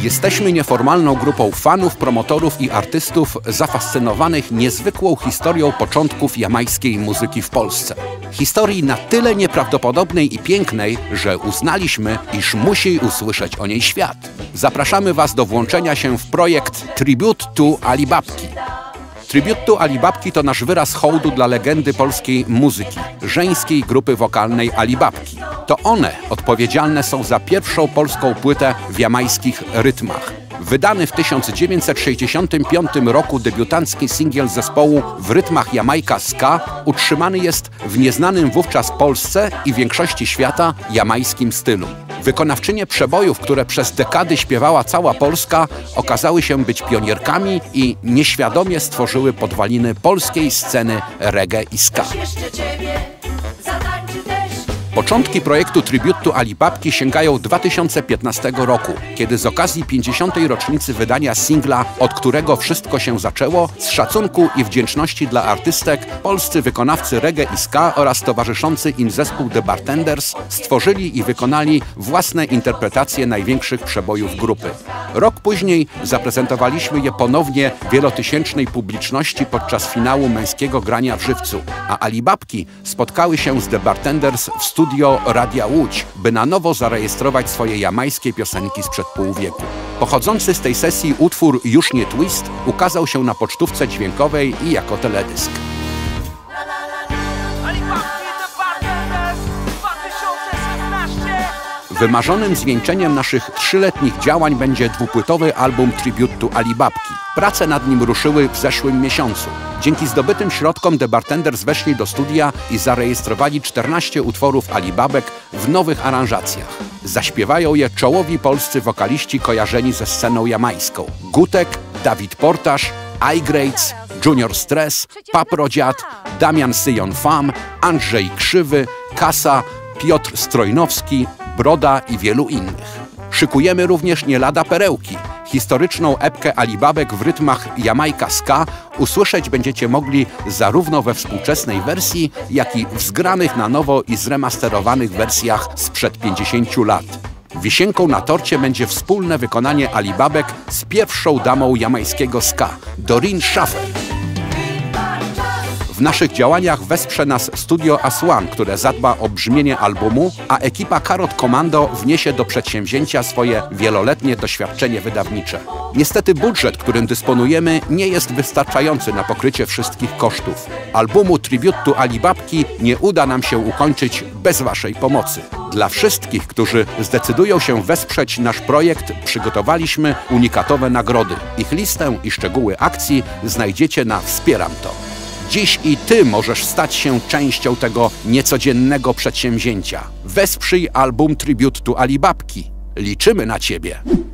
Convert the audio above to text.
Jesteśmy nieformalną grupą fanów, promotorów i artystów zafascynowanych niezwykłą historią początków jamajskiej muzyki w Polsce. Historii na tyle nieprawdopodobnej i pięknej, że uznaliśmy, iż musi usłyszeć o niej świat. Zapraszamy Was do włączenia się w projekt Tribute to Alibabki. Tribute to Alibabki to nasz wyraz hołdu dla legendy polskiej muzyki, żeńskiej grupy wokalnej Alibabki. To one odpowiedzialne są za pierwszą polską płytę w jamajskich rytmach. Wydany w 1965 roku debiutancki singiel zespołu w rytmach Jamajka Ska utrzymany jest w nieznanym wówczas Polsce i większości świata jamajskim stylu. Wykonawczynie przebojów, które przez dekady śpiewała cała Polska, okazały się być pionierkami i nieświadomie stworzyły podwaliny polskiej sceny reggae i ska. Początki projektu Tribute to Alibabki sięgają 2015 roku, kiedy z okazji 50. rocznicy wydania singla, od którego wszystko się zaczęło, z szacunku i wdzięczności dla artystek, polscy wykonawcy reggae i ska oraz towarzyszący im zespół The Bartenders stworzyli i wykonali własne interpretacje największych przebojów grupy. Rok później zaprezentowaliśmy je ponownie wielotysięcznej publiczności podczas finału męskiego grania w Żywcu, a Alibabki spotkały się z The Bartenders w studio Radia Łódź, by na nowo zarejestrować swoje jamajskie piosenki sprzed pół wieku. Pochodzący z tej sesji utwór Już nie Twist ukazał się na pocztówce dźwiękowej i jako teledysk. Wymarzonym zwieńczeniem naszych 3-letnich działań będzie dwupłytowy album Tribute to Alibabki. Prace nad nim ruszyły w zeszłym miesiącu. Dzięki zdobytym środkom The Bartenders weszli do studia i zarejestrowali 14 utworów Alibabek w nowych aranżacjach. Zaśpiewają je czołowi polscy wokaliści kojarzeni ze sceną jamajską: Gutek, Dawid Portaż, I-Grades, Junior Stress, Paprodziad, Damian Syjon Fam, Andrzej Krzywy, Kasa, Piotr Strojnowski, Broda i wielu innych. Szykujemy również nie lada perełki. Historyczną epkę Alibabek w rytmach Jamajka Ska usłyszeć będziecie mogli zarówno we współczesnej wersji, jak i w zgranych na nowo i zremasterowanych wersjach sprzed 50 lat. Wisienką na torcie będzie wspólne wykonanie Alibabek z pierwszą damą jamajskiego ska, Doreen Shaffer. W naszych działaniach wesprze nas studio Aswan, które zadba o brzmienie albumu, a ekipa Karot Commando wniesie do przedsięwzięcia swoje wieloletnie doświadczenie wydawnicze. Niestety budżet, którym dysponujemy, nie jest wystarczający na pokrycie wszystkich kosztów. Albumu Tribute to Alibabki nie uda nam się ukończyć bez Waszej pomocy. Dla wszystkich, którzy zdecydują się wesprzeć nasz projekt, przygotowaliśmy unikatowe nagrody. Ich listę i szczegóły akcji znajdziecie na Wspieram to. Dziś i Ty możesz stać się częścią tego niecodziennego przedsięwzięcia. Wesprzyj album Tribute to Alibabki. Liczymy na Ciebie.